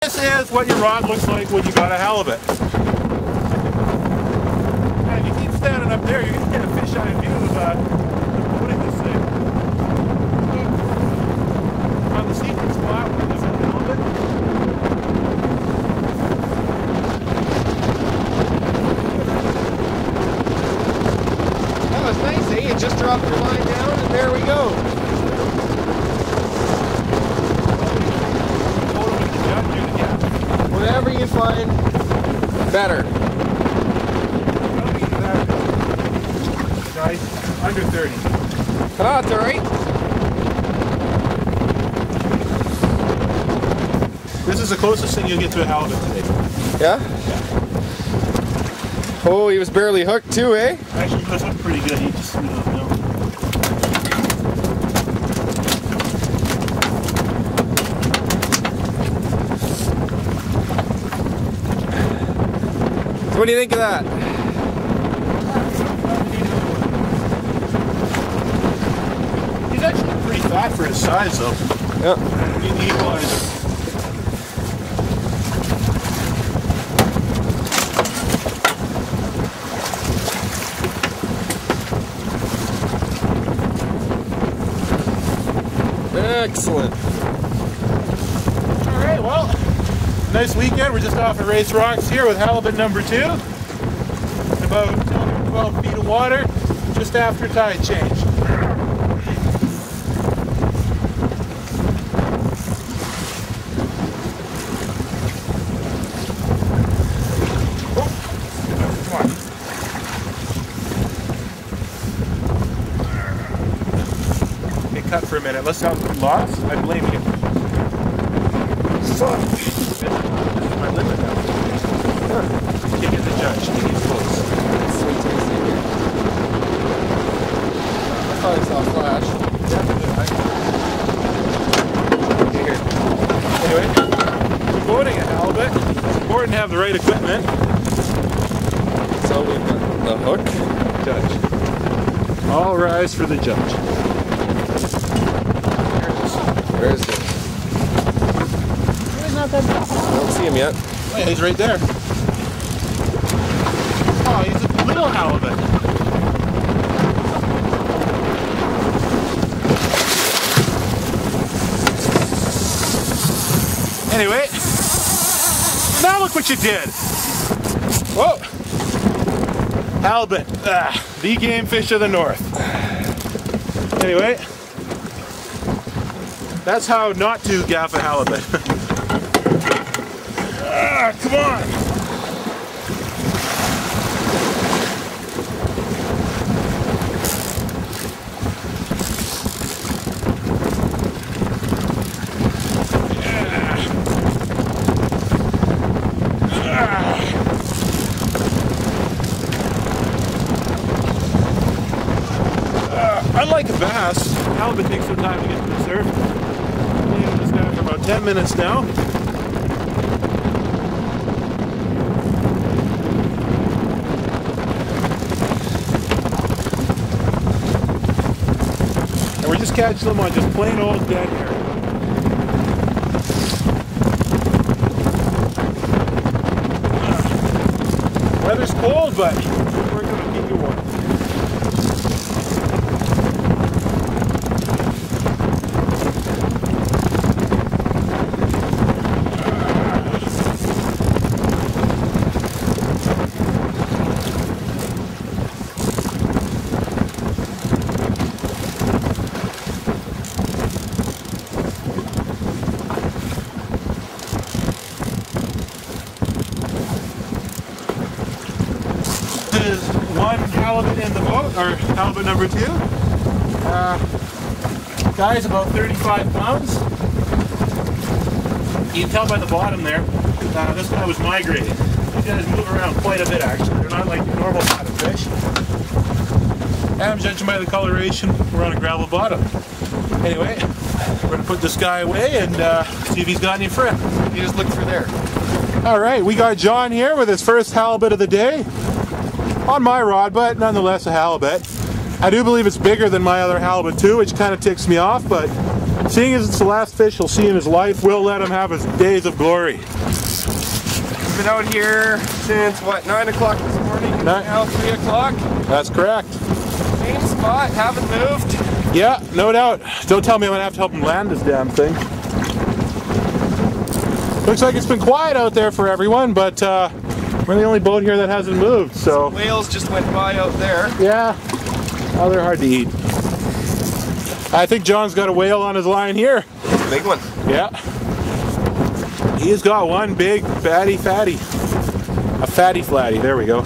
This is what your rod looks like when you got a halibut. And if you keep standing up there, you're going to get a fisheye view of putting this thing. On the secret spot where there's a halibut. That was nice, eh? You just dropped your line down and there we go. Whatever you find better. Under 30. Ah, it's alright. This is the closest thing you'll get to a halibut today. Yeah? Oh, he was barely hooked too, eh? Actually, he was hooked pretty good. He just doesn't know. What do you think of that? He's actually pretty fat for his size, though. Yeah. He equalized. Excellent. All right, well, nice weekend. We're just off at Race Rocks here with halibut number 2. About 12 feet of water, just after tide change. Cut for a minute. Let's sound lost. I blame you. Fuck. This is my limit now. Kick at the judge. Kick it close. Sweet tasty here. I thought I saw a flash. Here. Anyway, we're boating a halibut. It's important to have the right equipment. So we've got the hook. Judge. All rise for the judge. Where is he? He's not that bad. I don't see him yet. Oh, yeah, he's right there. Oh, he's a little halibut. Anyway, now look what you did. Whoa. Halibut, the game fish of the north. Anyway. That's how not to gaff a halibut. Come on! Unlike a bass, halibut takes some time to get to the surface. This guy for about 10 minutes now. And we're just catching them on just plain old dead air. Weather's cold, but we're going to keep you warm. There's one halibut in the boat, or halibut number 2. Guy's about 35 pounds. You can tell by the bottom there, this guy was migrating. These guys move around quite a bit actually. They're not like normal bottom fish. And I'm judging by the coloration, we're on a gravel bottom. Anyway, we're going to put this guy away and see if he's got any for him. You just look through there. Alright, we got John here with his first halibut of the day. On my rod, but nonetheless a halibut. I do believe it's bigger than my other halibut too, which kind of ticks me off, but seeing as it's the last fish he'll see in his life, we'll let him have his days of glory. We've been out here since, what, 9 o'clock this morning? It's now 3 o'clock. That's correct. Same spot, haven't moved. Yeah, no doubt. Don't tell me I'm going to have to help him land this damn thing. Looks like it's been quiet out there for everyone, but we're the only boat here that hasn't moved, so. Some whales just went by out there. Yeah, oh, they're hard to eat. I think John's got a whale on his line here. Big one. Yeah. He's got one big fatty. A fatty flatty, there we go.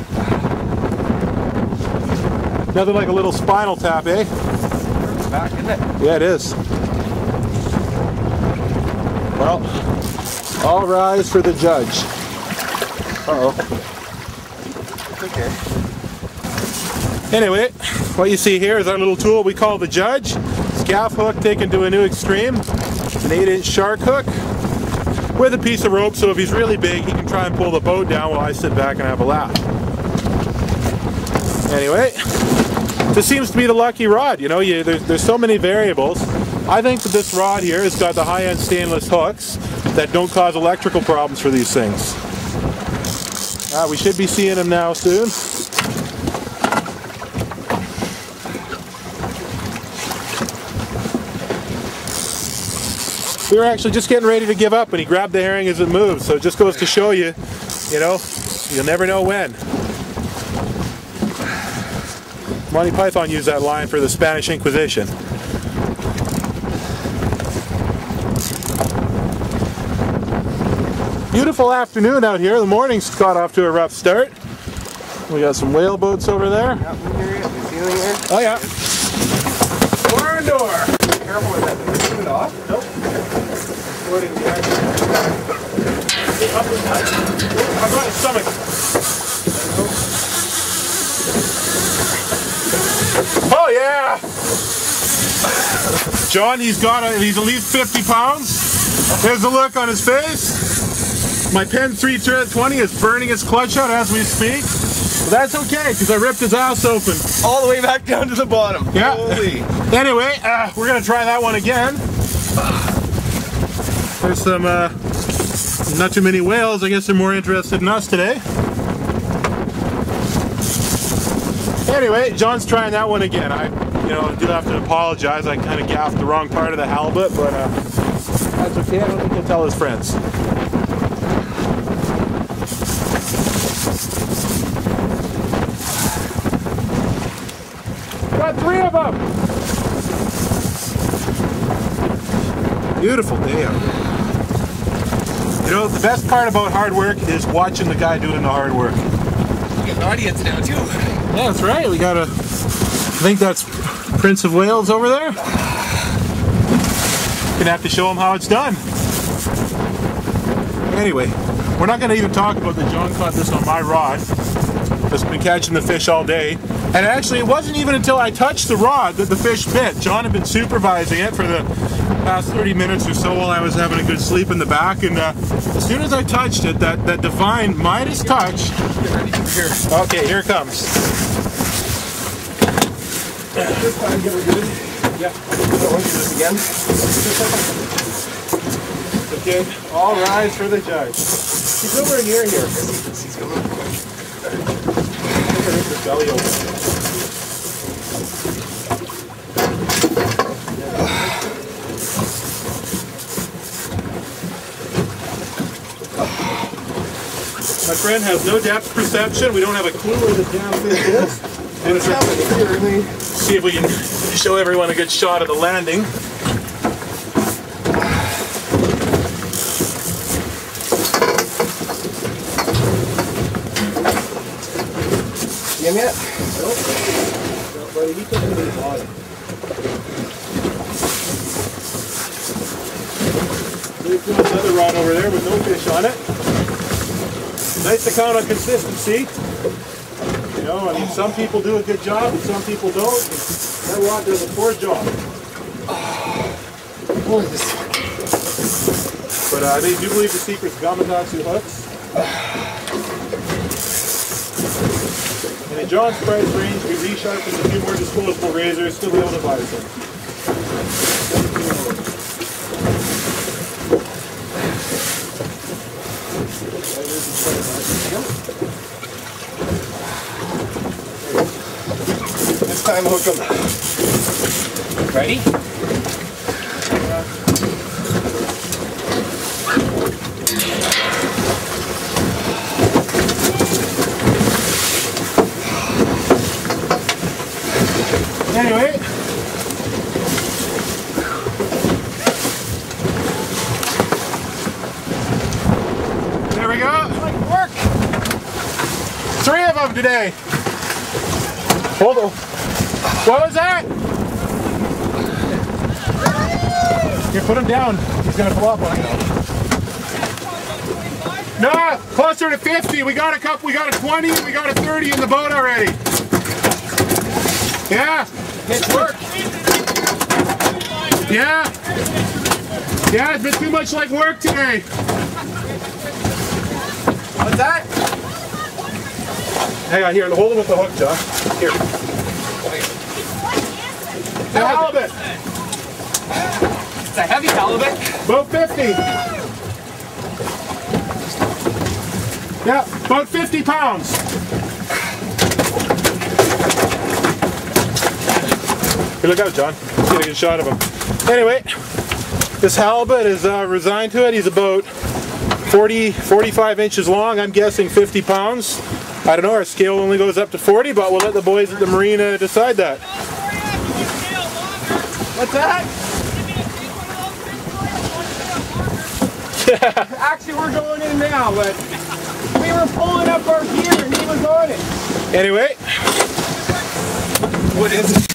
Nothing like a little spinal tap, eh? Back, isn't it? Yeah, it is. Well, all rise for the judge. Uh-oh. It's okay. Anyway, what you see here is our little tool we call the judge. Scaff hook taken to a new extreme. An 8-inch shark hook with a piece of rope, so if he's really big, he can try and pull the boat down while I sit back and have a laugh. Anyway, this seems to be the lucky rod. You know, there's so many variables. I think that this rod here has got the high-end stainless hooks that don't cause electrical problems for these things. We should be seeing him now soon. We were actually just getting ready to give up and he grabbed the herring as it moved, so it just goes to show you, you know, you'll never know when. Monty Python used that line for the Spanish Inquisition. Beautiful afternoon out here. The morning's got off to a rough start. We got some whale boats over there. Yeah, we hear it. You feeling it? Oh yeah. Barn door. Careful with that. Did we turn it off? Nope. I've got his stomach. Oh yeah! John, he's at least 50 pounds. There's the look on his face. My Pen 320 is burning its clutch out as we speak. But that's okay, because I ripped his ass open. All the way back down to the bottom. Yeah. Holy. Anyway, we're going to try that one again. There's some, not too many whales. I guess they're more interested in us today. Anyway, John's trying that one again. I do have to apologize. I kind of gaffed the wrong part of the halibut, but that's okay. I don't think he'll tell his friends. Got 3 of them! Beautiful day out here. You know, the best part about hard work is watching the guy doing the hard work. We got an audience now, too. Yeah, that's right. We got I think that's Prince of Wales over there. Gonna have to show him how it's done. Anyway, we're not gonna even talk about the John caught this on my rod. That's been catching the fish all day. And actually, it wasn't even until I touched the rod that the fish bit. John had been supervising it for the past 30 minutes or so while I was having a good sleep in the back. And as soon as I touched it, that divine Midas touch. Get ready for here. Okay, here it comes. This time, get it good. Yeah. I don't want to do this again. Okay, all rise for the judge. He's nowhere near here. He's going quick. Rip his belly open. My friend has no depth perception. We don't have a clue where the damn fish is. And What's happening here? See if we can show everyone a good shot of the landing. See him yet? Nope. No, buddy, he took him to the bottom. There's another rod over there with no fish on it. Nice to count on consistency. You know, I mean, some people do a good job and some people don't. That rod does a poor job. What is this? But they do believe the secret's Gamakatsu hooks. And in John's price range, we resharpened a few more disposable razors to be able to buy some. This time hook them. Ready? Anyway, there we go. Work. 3 of them today. Hold on. What was that? You put him down. He's gonna pull up on you. No, closer to 50. We got a couple. We got a 20. We got a 30 in the boat already. Yeah. It's work. Yeah. Yeah, it's been too much like work today. What's that? Hang on, here, hold him with the hook, John. Here. The halibut. It's a heavy halibut. About 50. Yeah, about 50 pounds. Here, look out, John. Let's get a good shot of him. Anyway, this halibut is resigned to it. He's about 45 inches long. I'm guessing 50 pounds. I don't know, our scale only goes up to 40, but we'll let the boys at the marina decide that. What's that? Yeah. Actually, we're going in now, but we were pulling up our gear and he was on it. Anyway. What is it?